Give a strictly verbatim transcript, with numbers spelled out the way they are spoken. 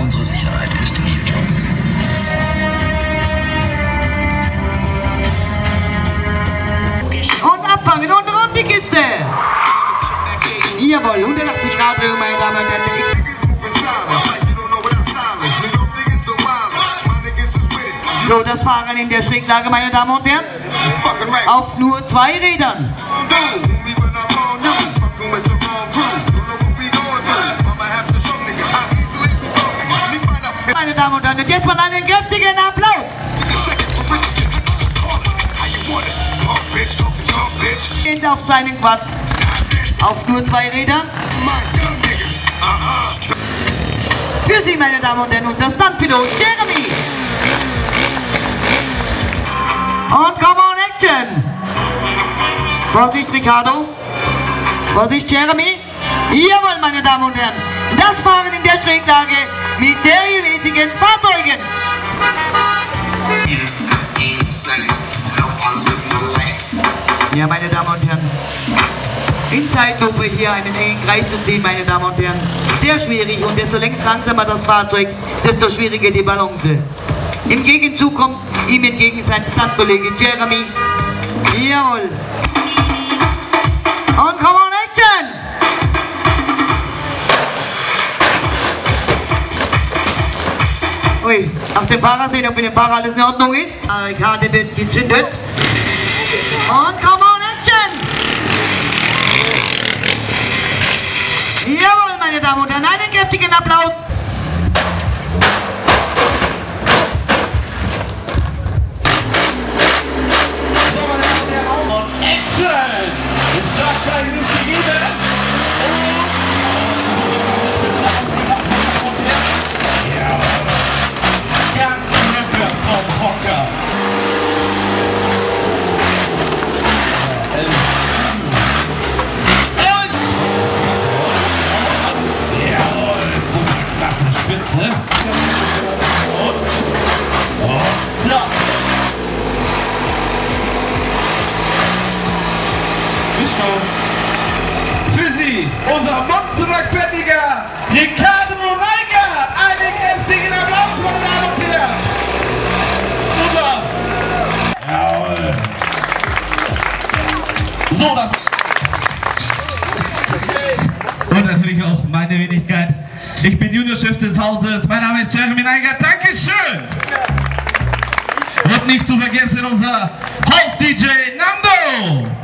Unsere Sicherheit ist ihr Job. Und abfangen und rund die Kiste. Jawohl, hundertachtzig Grad Drehung, meine Damen und Herren. So, das Fahren in der Schräglage, meine Damen und Herren. Auf nur zwei Rädern. Meine Damen und Herren, jetzt mal einen kräftigen Applaus. Geht auf seinen Quad. Auf nur zwei Rädern. Für Sie, meine Damen und Herren, unser Stuntpilot Jeremy. Und come on, Action! Vorsicht, Ricardo. Vorsicht, Jeremy. Jawohl, meine Damen und Herren. Das Fahren in der Schräglage mit serienmäßigen Fahrzeugen. Ja, meine Damen und Herren. In Zeitlupe hier einen engen Kreis zu ziehen, meine Damen und Herren. Sehr schwierig und desto längst langsamer das Fahrzeug, desto schwieriger die Balance. Im Gegenzug kommt ihm entgegen sein Stuntkollege Jeremy. Jawohl. Und come on, Action! Ui, auf dem Fahrer sehen, ob mit dem Fahrer alles in Ordnung ist. Die Karte wird gezündet. Und come on, Action! Jawohl, meine Damen und Herren, einen kräftigen Applaus. Für Sie, unser Monsterrock-Fertiger Ricardo Weigert. Einen kräftigen Applaus, meine Damen und Herren. Super. Jawohl. So, das. Und natürlich auch meine Wenigkeit. Ich bin Juniorchef des Hauses. Mein Name ist Jeremy Weigert. Dankeschön. Und nicht zu vergessen unser Haus-D J Nando.